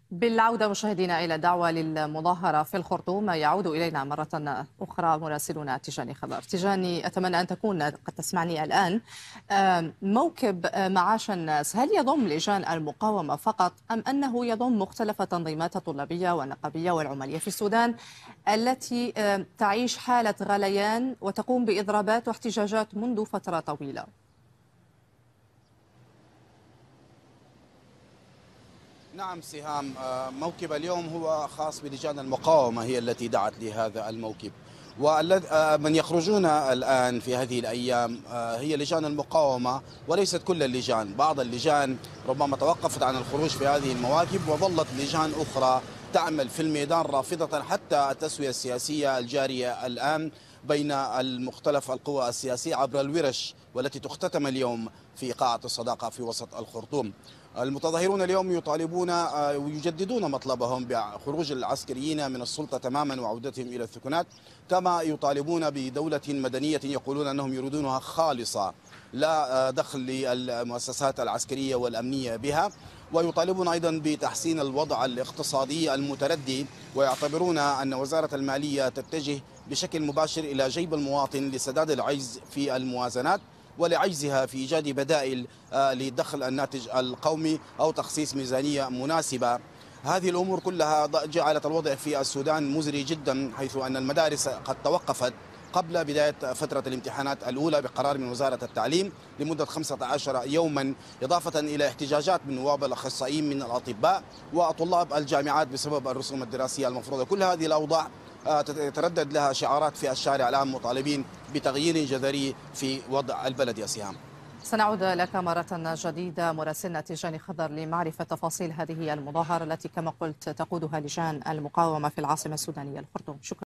بالعودة مشاهدينا إلى دعوة للمظاهرة في الخرطوم، يعود إلينا مرة أخرى مراسلنا تيجاني خضر. تيجاني، أتمنى أن تكون قد تسمعني الآن. موكب معاش الناس هل يضم لجان المقاومة فقط أم أنه يضم مختلف التنظيمات الطلابية والنقابية والعمالية في السودان التي تعيش حالة غليان وتقوم بإضرابات واحتجاجات منذ فترة طويلة؟ نعم سهام، موكب اليوم هو خاص بلجان المقاومة، هي التي دعت لهذا الموكب. ومن يخرجون الآن في هذه الأيام هي لجان المقاومة وليست كل اللجان. بعض اللجان ربما توقفت عن الخروج في هذه المواكب، وظلت لجان أخرى تعمل في الميدان رافضة حتى التسوية السياسية الجارية الآن بين المختلف القوى السياسية عبر الورش والتي تختتم اليوم في قاعة الصداقة في وسط الخرطوم. المتظاهرون اليوم يطالبون ويجددون مطلبهم بخروج العسكريين من السلطة تماما وعودتهم إلى السكنات، كما يطالبون بدولة مدنية يقولون أنهم يريدونها خالصة لا دخل للمؤسسات العسكرية والأمنية بها. ويطالبون أيضا بتحسين الوضع الاقتصادي المتردي، ويعتبرون أن وزارة المالية تتجه بشكل مباشر إلى جيب المواطن لسداد العجز في الموازنات ولعجزها في إيجاد بدائل لدخل الناتج القومي أو تخصيص ميزانية مناسبة. هذه الأمور كلها جعلت الوضع في السودان مزري جدا، حيث أن المدارس قد توقفت قبل بداية فترة الامتحانات الأولى بقرار من وزارة التعليم لمدة 15 يوما، إضافة إلى احتجاجات من نواب الأخصائيين من الأطباء وطلاب الجامعات بسبب الرسوم الدراسية المفروضة. كل هذه الأوضاع تتردد لها شعارات في الشارع الآن، مطالبين بتغيير جذري في وضع البلد يا سهام. سنعود لك مرة جديدة مراسلنا تيجاني خضر لمعرفة تفاصيل هذه المظاهرة التي كما قلت تقودها لجان المقاومة في العاصمة السودانية الخرطوم. شكرا.